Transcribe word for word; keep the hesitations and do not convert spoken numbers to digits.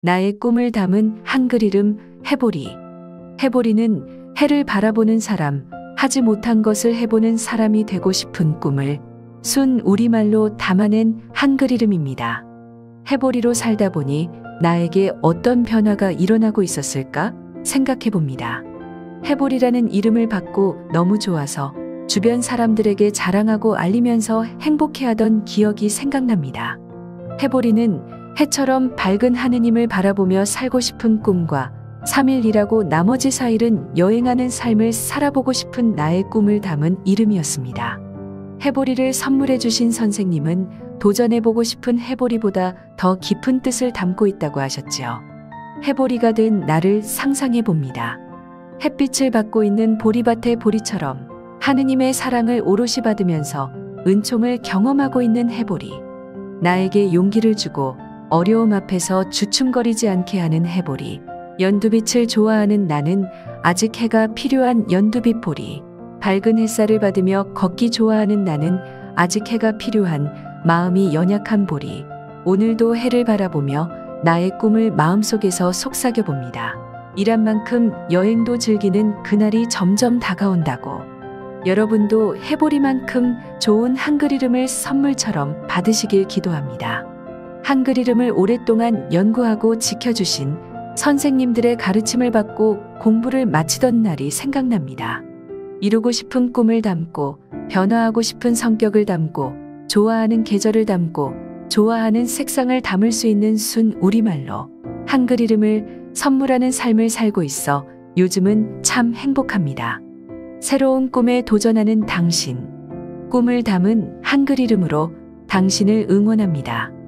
나의 꿈을 담은 한글 이름 해보리. 해보리는 해를 바라보는 사람, 하지 못한 것을 해보는 사람이 되고 싶은 꿈을 순 우리말로 담아낸 한글 이름입니다. 해보리로 살다 보니 나에게 어떤 변화가 일어나고 있었을까 생각해 봅니다. 해보리라는 이름을 받고 너무 좋아서 주변 사람들에게 자랑하고 알리면서 행복해하던 기억이 생각납니다. 해보리는 해처럼 밝은 하느님을 바라보며 살고 싶은 꿈과 삼 일 일하고 나머지 사 일은 여행하는 삶을 살아보고 싶은 나의 꿈을 담은 이름이었습니다. 해보리를 선물해 주신 선생님은 도전해보고 싶은 해보리보다 더 깊은 뜻을 담고 있다고 하셨지요. 해보리가 된 나를 상상해 봅니다. 햇빛을 받고 있는 보리밭의 보리처럼 하느님의 사랑을 오롯이 받으면서 은총을 경험하고 있는 해보리. 나에게 용기를 주고 어려움 앞에서 주춤거리지 않게 하는 해보리. 연두빛을 좋아하는 나는 아직 해가 필요한 연두빛 보리. 밝은 햇살을 받으며 걷기 좋아하는 나는 아직 해가 필요한 마음이 연약한 보리. 오늘도 해를 바라보며 나의 꿈을 마음속에서 속삭여 봅니다. 일한 만큼 여행도 즐기는 그날이 점점 다가온다고. 여러분도 해보리만큼 좋은 한글 이름을 선물처럼 받으시길 기도합니다. 한글 이름을 오랫동안 연구하고 지켜주신 선생님들의 가르침을 받고 공부를 마치던 날이 생각납니다. 이루고 싶은 꿈을 담고 변화하고 싶은 성격을 담고 좋아하는 계절을 담고 좋아하는 색상을 담을 수 있는 순 우리말로 한글 이름을 선물하는 삶을 살고 있어 요즘은 참 행복합니다. 새로운 꿈에 도전하는 당신, 꿈을 담은 한글 이름으로 당신을 응원합니다.